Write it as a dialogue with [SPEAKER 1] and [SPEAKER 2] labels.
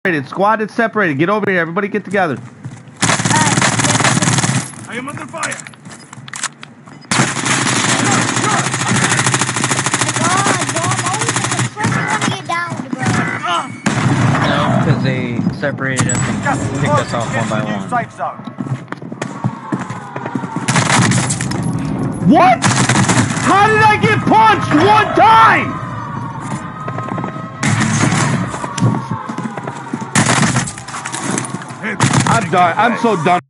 [SPEAKER 1] Squad is separated. Get over here. Everybody get together.
[SPEAKER 2] I am under fire.
[SPEAKER 3] No, because they separated us and picked us off one by one.
[SPEAKER 2] Safe zone.
[SPEAKER 1] What? How did I get punched one time? I'm done. I'm so done.